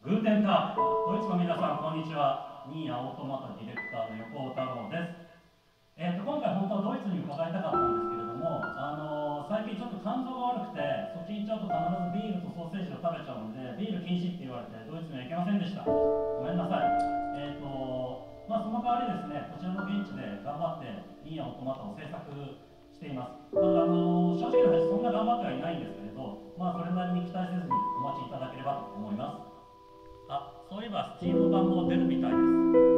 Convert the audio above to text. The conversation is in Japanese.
グーテンターク、ドイツの皆さん、こんにちは。ニーヤオートマタディレクターの横尾太郎です。今回、本当はドイツに伺いたかったんですけれども、最近ちょっと肝臓が悪くて、そっちに行っちゃうと必ずビールとソーセージを食べちゃうので、ビール禁止って言われて、ドイツには行けませんでした。ごめんなさい。その代わりですね、こちらの現地で頑張って、ニーヤオートマタを制作しています。正直な話、そんな頑張ってはいないんですけれど、それなりに期待せずにお待ちいただければと思います。そういえば Steam 版も出るみたいです。